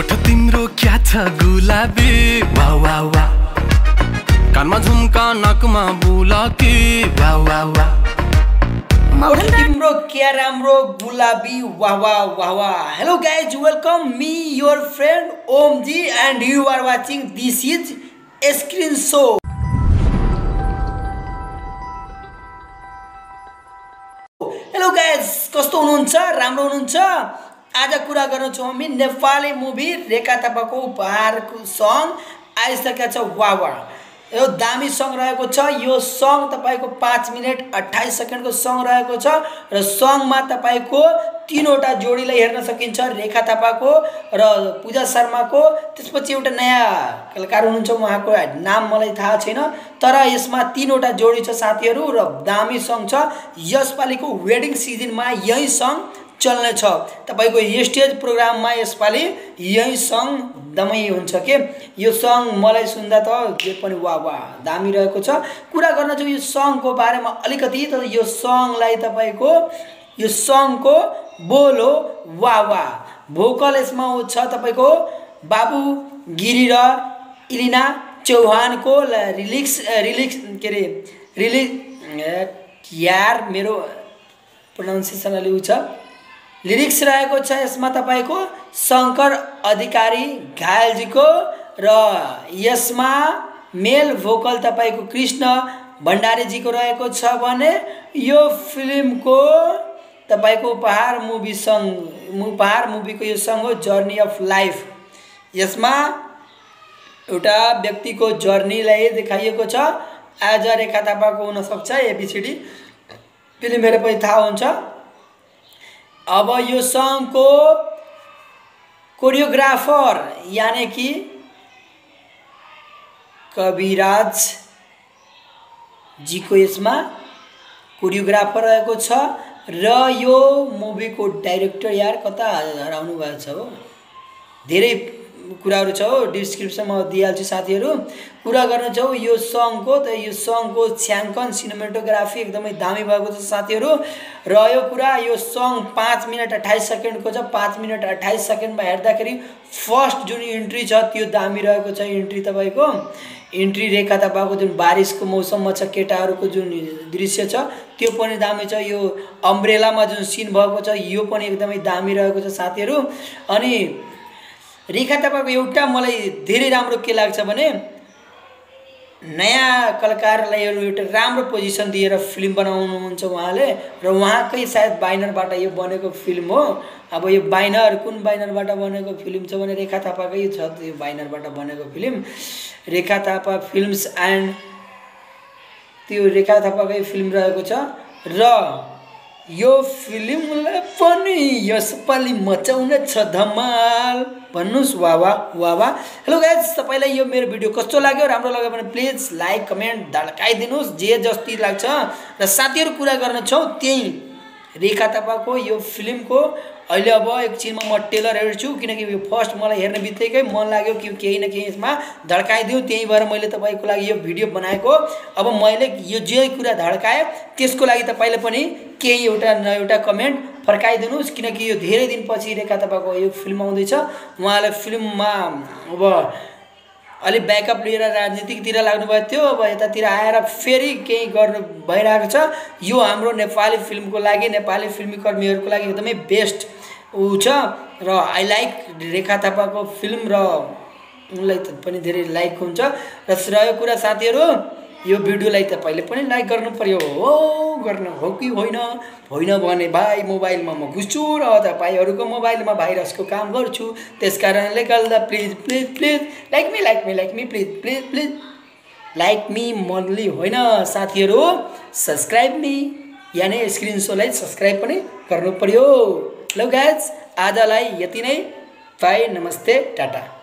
ओठ तिम्रो क्या छ गुलाबी वा वा वा, कानमा झुम्का नाकमा बुलाकी वा वा वा। ओठ तिम्रो क्या राम्रो गुलाबी वाह वाह वाह वाह। Hello guys, welcome me your friend Om ji and you are watching this is screen show. Hello guys, कस्तो हुनुहुन्छ? राम्रो हुनुहुन्छ? आज कुरा गर्न छौँ हामी नेपाली मुभी रेखा थापाको उपहारको सङ आइसकेको छ वाह वाह। यो दामी सङ रहेको छ। यो सङ तपाईको 5 मिनेट 28 सेकेन्डको सङ रहेको छ र सङमा तपाईको तीनवटा जोडीलाई हेर्न सकिन्छ, रेखा थापाको र पूजा शर्माको। त्यसपछि एउटा नयाँ कलाकार हुनुहुन्छ, उहाँको नाम मलाई थाहा छैन, तर यसमा तीनवटा जोडी छ साथीहरू र दामी सङ छ। यसपालिको वेडिङ सिजनमा यही सङ चल्ने छ। तपाईको स्टेज प्रोग्राममा यसपालि यही सङ दमै हुन्छ के। यो सङ मलाई सुन्दा त जे पनि वाह वाह दामी रहेको छ। कुरा गर्न चाहिँ यो सङको बारेमा अलिकति, त यो सङलाई तपाईको यो सङको बोल हो वाह वाह। भोकल यसमा छ तपाईको बाबु गिरी र इलिना चौहानको रिलिक्स के रे यार मेरो प्रोनाउन्सिएसन अलि छ। लिरिक्स रहेको छ यसमा तपाईको शङ्कर अधिकारी घायलजीको र यसमा मेल भोकल तपाईको कृष्ण भण्डारीजीको रहेको छ भने यो फिल्मको तपाईको उपहार मुभीको यो सङ हो जर्नी अफ लाइफ। यसमा एउटा व्यक्तिको जर्नीलाई देखाइएको छ। आज रेखा थापाको हुनसक्छ एबिसिडी फिल्म हेरेपछि थाहा हुन्छ। अब यो सङको कोरियोग्राफर यानी कि कविराज जीको यसमा कोरियोग्राफर रहेको छ र यो मुभीको डाइरेक्टर यार कता हराउनु भएको छ हो। धेरै कुराहरू छ हो, डिस्क्रिप्सनमा दिइहाल्छु साथीहरू। कुरा गर्न जाउँ यो सङको, त यो सङको छ्याङ्कन सिनेमेटोग्राफी एकदमै दामी भएको छ साथीहरू। र यो कुरा यो सङ 5 मिनट 28 सेकेन्डको छ। 5 मिनट 28 सेकेन्डमा हेर्दाखेरि फर्स्ट जुन इन्ट्री छ त्यो दामी रहेको छ। इन्ट्री तपाईँको इन्ट्री रेखा थापाको जुन बारिसको मौसममा छ, केटाहरूको जुन दृश्य छ त्यो पनि दामी छ। यो अम्ब्रेलामा जुन सिन भएको छ यो पनि एकदमै दामी रहेको छ साथीहरू। अनि रेखा थापाको एउटा मलाई धेरै राम्रो के लाग्छ भने नयाँ कलाकारलाई एउटा राम्रो पोजिसन दिएर फिल्म बनाउनुहुन्छ उहाँले र उहाँकै सायद बाइनरबाट यो बनेको फिल्म हो। अब यो बाइनर कुन बाइनरबाट बनेको फिल्म छ भने रेखा थापाकै छ यो बाइनरबाट बनेको फिल्म, रेखा थापा फिल्म्स एन्ड त्यो रेखा थापाकै फिल्म रहेको छ। र यो फिल्मलाई पनि यसपालि मचाउन छ धमाल, भन्नुस् वाह वाह वाह वाह। हेलो गाइज, तपाईँलाई यो मेरो भिडियो कस्तो लाग्यो? राम्रो लाग्यो भने प्लिज लाइक कमेन्ट धड्काइदिनुहोस् जे जति लाग्छ। र साथीहरू कुरा गर्न छौँ त्यही रेखा थापाको यो फिल्मको। अहिले अब एकछिनमा म टेलर हेर्छु, किनकि यो फर्स्ट मलाई हेर्ने बित्तिकै मन लाग्यो कि केही न केही यसमा धड्काइदिउँ, त्यही भएर मैले तपाईँको लागि यो भिडियो बनाएको। अब मैले यो जे कुरा धड्काएँ त्यसको लागि तपाईँले पनि केही एउटा न एउटा कमेन्ट फर्काइदिनुहोस्, किनकि यो धेरै दिनपछि रेखा थापाको यो फिल्म आउँदैछ। उहाँले फिल्ममा अब अलि ब्याकअप लिएर राजनीतिकतिर लाग्नुभएको थियो, अब यतातिर आएर फेरि केही गर्नु भइरहेको छ। यो हाम्रो नेपाली फिल्मको लागि, नेपाली फिल्मीकर्मीहरूको लागि एकदमै बेस्ट छ र आई लाइक रेखा थापाको फिल्म र उनलाई पनि धेरै लाइक हुन्छ। र रह्यो कुरा साथीहरू, यो भिडियोलाई तपाईँले पनि लाइक गर्नु पर्यो हो, गर्न हो कि होइन? होइन भने भाइ मोबाइलमा म घुस्छु र तपाईँहरूको मोबाइलमा भाइरसको काम गर्छु। त्यस कारणले गर्दा please please please like me please please please like me मनली होइन साथीहरू, सब्सक्राइब मी यानी स्क्रिन सोलाई सब्सक्राइब पनि गर्नु पर्यो। ल गाइज, आजलाई यति नै। बाई, नमस्ते, टाटा।